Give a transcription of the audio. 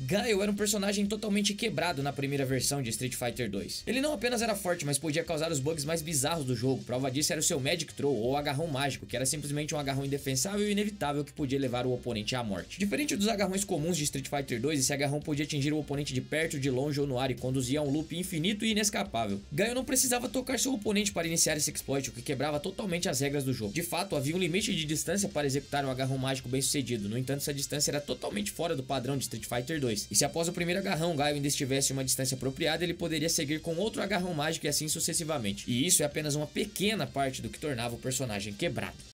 Gaio era um personagem totalmente quebrado na primeira versão de Street Fighter 2. Ele não apenas era forte, mas podia causar os bugs mais bizarros do jogo. Prova disso era o seu Magic Throw, ou agarrão mágico, que era simplesmente um agarrão indefensável e inevitável que podia levar o oponente à morte. Diferente dos agarrões comuns de Street Fighter 2, esse agarrão podia atingir o oponente de perto, de longe ou no ar e conduzia a um loop infinito e inescapável. Gaio não precisava tocar seu oponente para iniciar esse exploit, o que quebrava totalmente as regras do jogo. De fato, havia um limite de distância para executar um agarrão mágico bem sucedido. No entanto, essa distância era totalmente fora do padrão de Street Fighter 2. E se após o primeiro agarrão Gaio ainda estivesse em uma distância apropriada, ele poderia seguir com outro agarrão mágico e assim sucessivamente. E isso é apenas uma pequena parte do que tornava o personagem quebrado.